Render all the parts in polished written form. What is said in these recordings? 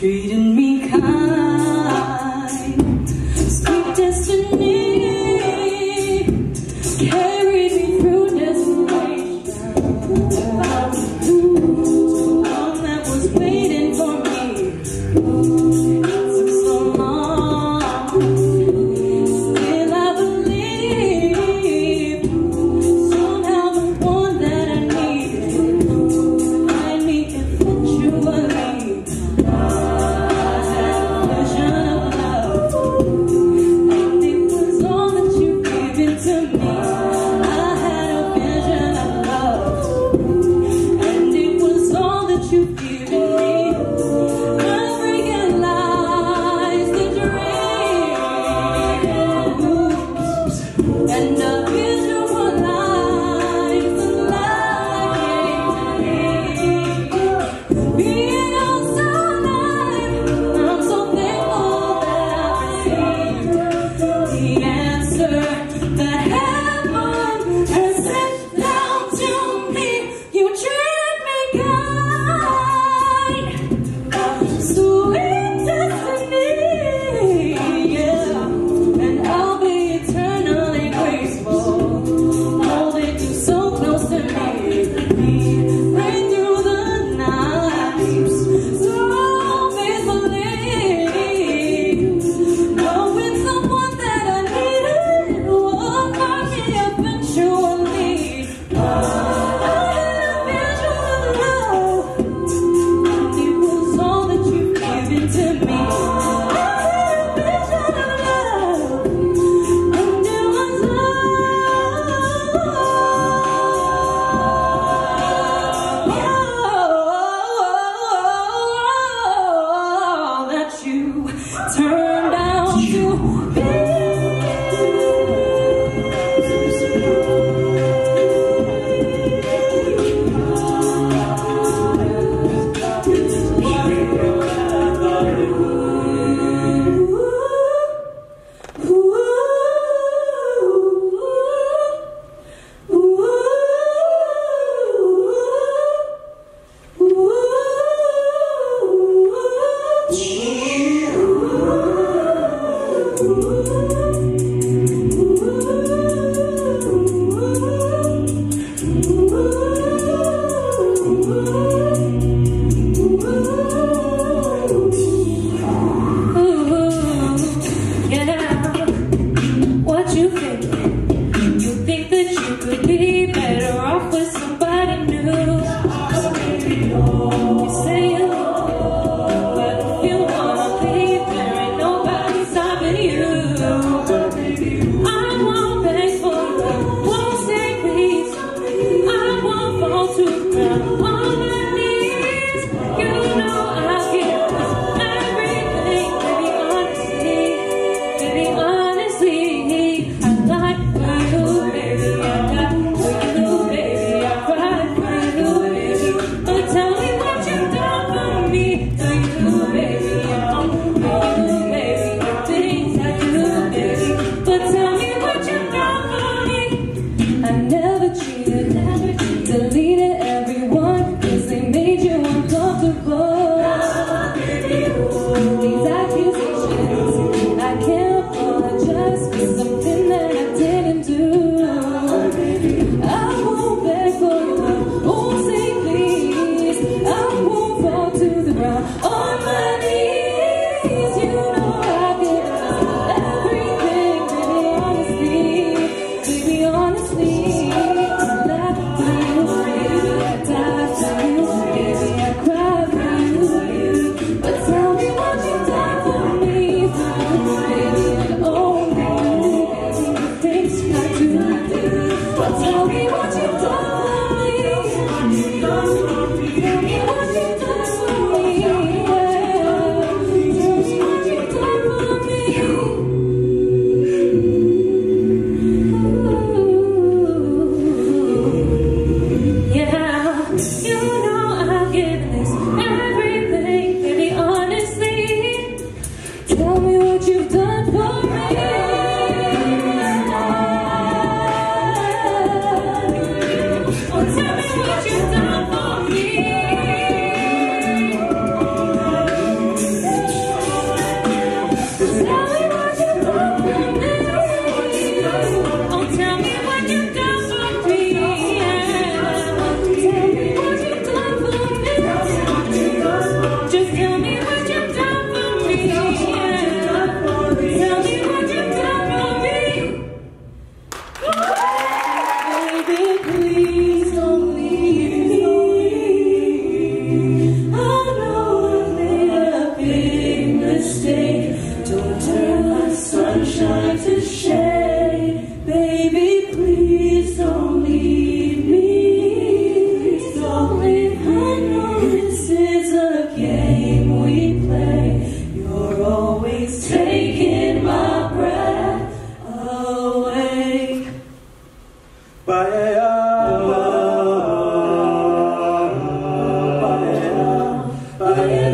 treating me kind. Sweet destiny carried me through destination. Found the one that was waiting for me. It took so long, still I believe somehow the one that I needed find me eventually. I had a vision of love, and it was all that you've given to me. I had a vision of love, and it was all that you've given me. I realized the dreams and the visualized the light. Being also alive, I'm so thankful that I received the answer that heaven has sent down to me. You treat me kind, sweet destiny, yeah, and I'll be eternally grateful. Holding you so close to me, right through the night, so faithfully, knowing someone that I needed will find me eventually. I had a vision of love, and it was all that you've given to me. I had a vision of love, and it was all that you turned out to be. What you think? You think that you could be better off with somebody new? You say you love, but if you wanna leave, there ain't nobody stopping you. I won't beg for you, won't say please. I won't fall to the ground on my knees. You know I'll give everything, baby, honestly, baby, honestly. I died for you, baby, I died for you, baby, I cried for you, baby. But tell me what you've done for me, for you, baby, for you, baby, the things I do, baby. But tell me what you've done for me. I never cheated, deleted everyone, 'cause they made you uncomfortable. These accusations, I can't apologize for something that I didn't do. I won't beg for you, won't say please. I won't fall to the ground on my knees. You know I'll give everything, baby, honestly, baby, honestly. I laugh for you, baby, I die for you, baby, I cry for you,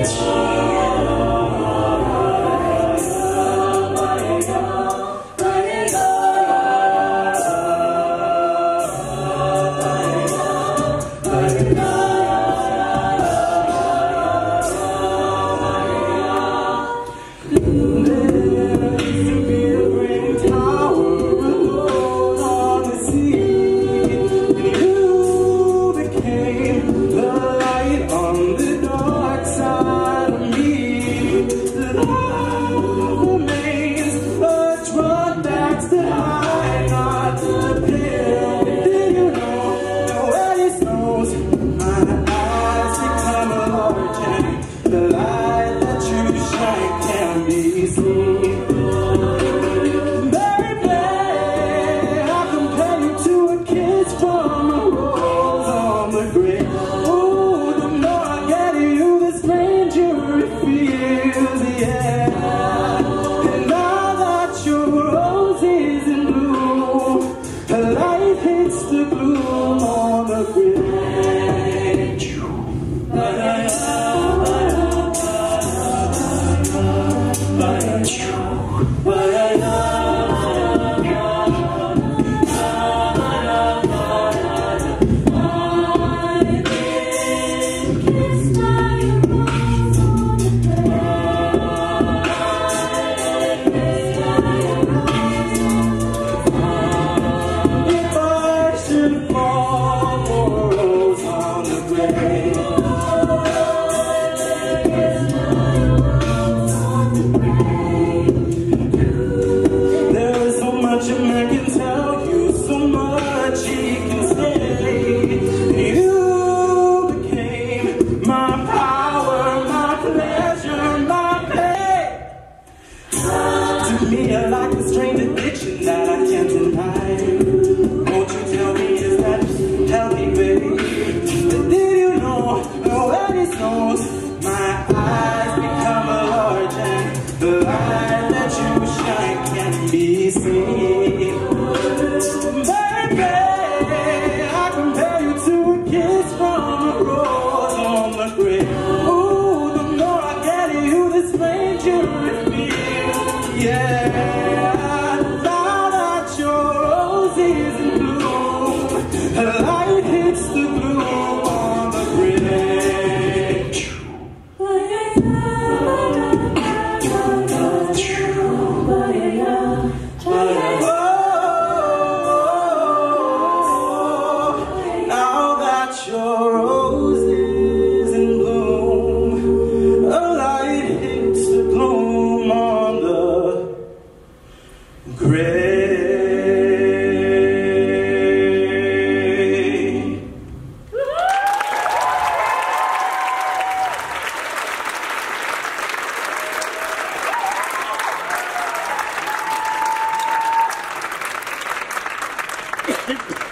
Thank you.